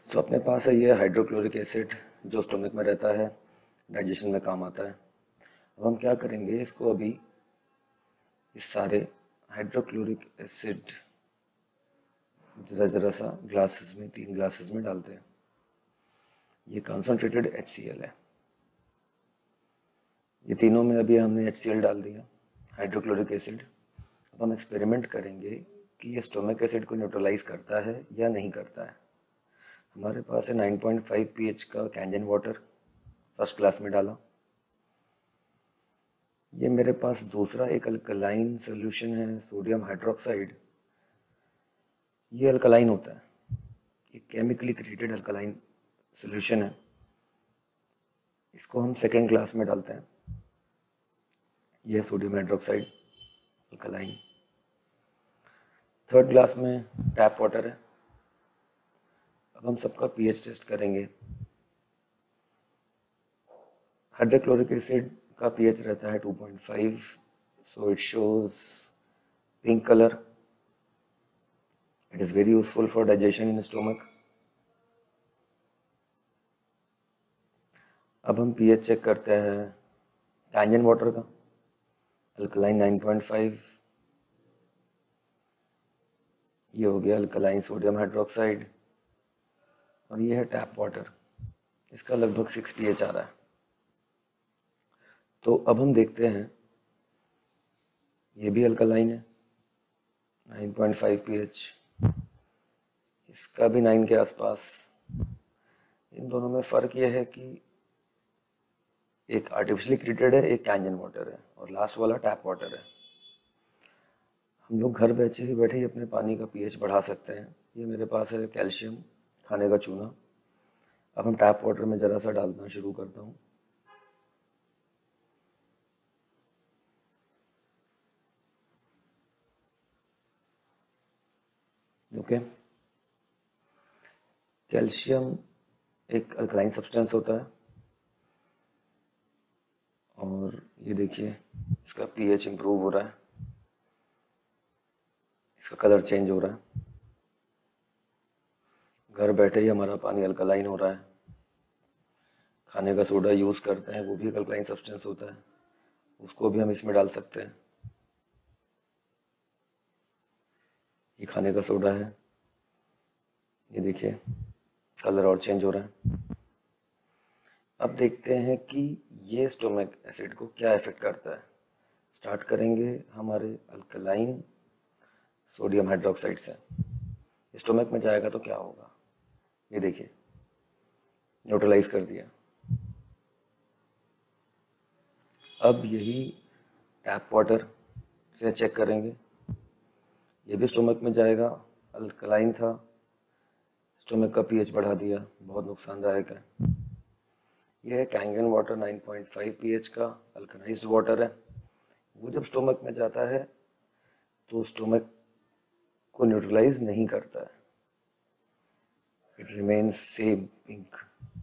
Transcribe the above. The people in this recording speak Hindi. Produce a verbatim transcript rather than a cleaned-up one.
सो अपने पास है ये हाइड्रोक्लोरिक एसिड जो स्टोमक में रहता है, डाइजेशन में काम आता है। अब हम क्या करेंगे, इसको अभी इस सारे हाइड्रोक्लोरिक एसिड ज़रा ज़रा सा ग्लासेस में, तीन ग्लासेस में डालते हैं। ये कॉन्सनट्रेटेड एच सी एल है। ये तीनों में अभी हमने एच सी एल डाल दिया, हाइड्रोक्लोरिक एसिड। अब हम एक्सपेरिमेंट करेंगे कि ये स्टोमक एसिड को न्यूट्रलाइज करता है या नहीं करता है। हमारे पास है nine point five P H का कैंजन वाटर, फर्स्ट क्लास में डाला। ये मेरे पास दूसरा एक अल्कलाइन सोल्यूशन है, सोडियम हाइड्रोक्साइड। ये अल्कलाइन होता है, ये केमिकली क्रिएटेड अल्कलाइन सोल्यूशन है। इसको हम सेकेंड क्लास में डालते हैं। यह sodium hydroxide alkaline. Third class में टैप वाटर है। अब हम सबका पीएच टेस्ट करेंगे। हाइड्रोक्लोरिक एसिड का पीएच रहता है two point five, so it shows pink colour. It is very useful for digestion in stomach. अब हम पीएच चेक करते हैं कैंजन वाटर का, अल्कलाइन नाइन पॉइंट फाइव। ये हो गया अल्कलाइन सोडियम हाइड्रोक्साइड। और ये है टैप वाटर, इसका लगभग सिक्स पीएच आ रहा है। तो अब हम देखते हैं, ये भी अल्कलाइन है, नाइन पॉइंट फाइव पीएच, इसका भी नाइन के आसपास। इन दोनों में फ़र्क ये है कि एक आर्टिफिशियली क्रिएटेड है, एक कैंजन वाटर है, और लास्ट वाला टैप वाटर है। हम लोग घर बैठे ही बैठे ही अपने पानी का पीएच बढ़ा सकते हैं। ये मेरे पास है कैल्शियम खाने का चूना। अब हम टैप वाटर में ज़रा सा डालना शुरू करता हूँ। ओके, कैल्शियम एक अल्कलाइन सब्सटेंस होता है, और ये देखिए इसका पीएच इम्प्रूव हो रहा है, इसका कलर चेंज हो रहा है। घर बैठे ही हमारा पानी अल्कलाइन हो रहा है। खाने का सोडा यूज़ करते हैं, वो भी एक अल्कलाइन सब्सटेंस होता है, उसको भी हम इसमें डाल सकते हैं। ये खाने का सोडा है, ये देखिए कलर और चेंज हो रहा है। अब देखते हैं कि ये स्टोमक एसिड को क्या इफेक्ट करता है। स्टार्ट करेंगे हमारे अल्कलाइन सोडियम हाइड्रोक्साइड से। स्टोमक में जाएगा तो क्या होगा, ये देखिए न्यूट्रलाइज कर दिया। अब यही टैप वाटर से चेक करेंगे, ये भी स्टोमक में जाएगा, अल्कलाइन था, स्टोमक का पीएच बढ़ा दिया, बहुत नुकसानदायक है। यह है Kangen water nine point five pH का अल्कनाइज्ड वाटर है। वो जब स्टोमक में जाता है तो स्टोमक को न्यूट्रलाइज नहीं करता है, इट रिमेन्स सेम पिंक।